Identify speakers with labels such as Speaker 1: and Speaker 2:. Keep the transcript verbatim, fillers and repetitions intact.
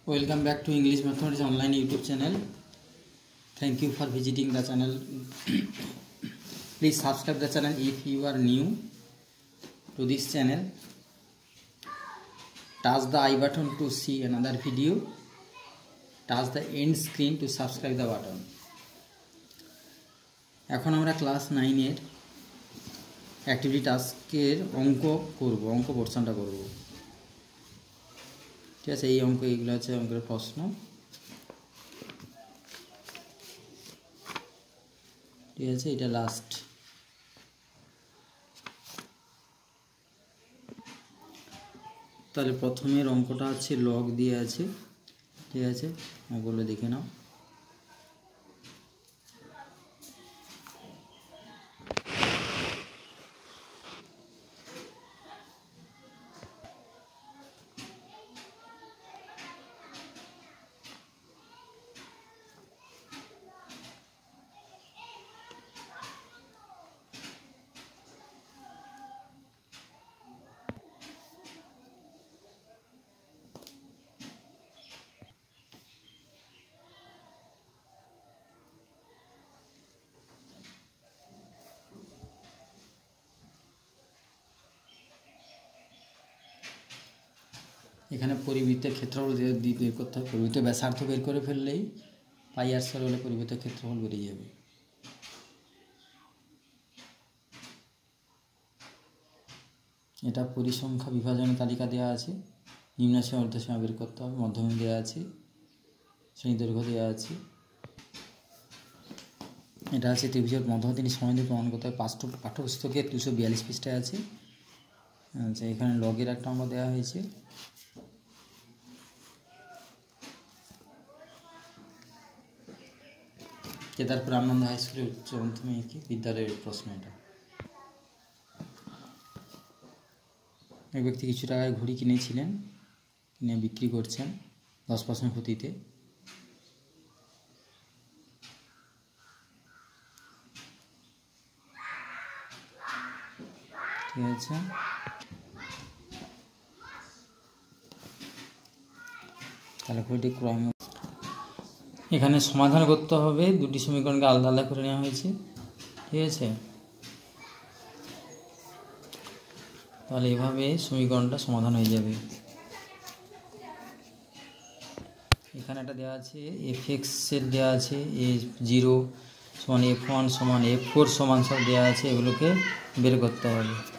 Speaker 1: Welcome back to English Mathematics Online YouTube channel. Thank you for visiting the channel. Please subscribe the channel if you are new to this channel. Touch the I button to see another video. Touch the end screen to subscribe the button. এখন আমরা class nine এর activity টাস্কের অঙ্ক করব, অঙ্ক পোরশনটা করব। ঠিক আছে, এই অঙ্ক এইগুলো আছে অঙ্কের প্রশ্ন। ঠিক আছে, এটা লাস্ট। তাহলে প্রথমের অঙ্কটা আছে লগ দিয়ে আছে। ঠিক আছে, অঙ্কগুলো দেখে নাও। এখানে পরিবৃত্তের ক্ষেত্রফল বের করতে হবে। পরিবৃত্তের ব্যাসার্ধ বের করে ফেললেই পাই আর স্কয়ার হলে পরিবৃত্তের ক্ষেত্রফল বেরিয়ে যাবে। এটা পরিসংখ্যা বিভাজনের তালিকা দেওয়া আছে। নিম্ন সীমা ঊর্ধ্ব সীমা বের করতে হবে। মধ্যবিন্দু দেওয়া আছে, শ্রেণী দৈর্ঘ্য দেওয়া আছে। এটা আছে ত্রিভুজের মধ্যবিন্দু সমান্তরাল প্রমাণ করতে হবে। পাঠ্য পাঠ্যপুস্তকে দুশো বিয়াল্লিশ পৃষ্ঠায় আছে। আচ্ছা, এখানে লগের একটা অঙ্ক দেওয়া হয়েছে। কেদারপুর রামনন্দ হাই স্কুলের উচ্চ মাধ্যমিক বিদ্যালয়ের প্রশ্ন এটা। এক ব্যক্তি কিছু টাকায় ঘড়ি কিনেছিলেন, কিনে বিক্রি করছেন দশ পার্সেন্ট ক্ষতিতে। ঠিক আছে, তাহলে ঘড়িটি ক্রয়। এখানে সমাধান করতে হবে। দুটি সমীকরণকে আলাদা আলাদা করে নেওয়া হয়েছে। ঠিক আছে, তাহলে এভাবে সমীকরণটা সমাধান হয়ে যাবে। এখানে একটা দেওয়া আছে এফ এক্সের দেওয়া আছে, এ জিরো সমান এফ ওয়ান সমান এফ ফোর সমান সব দেওয়া আছে। এগুলোকে বের করতে হবে।